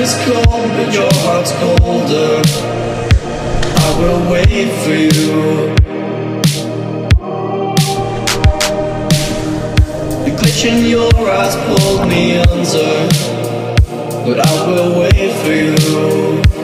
is cold, but your heart's colder. I will wait for you. The glitch in your eyes pulled me under, but I will wait for you.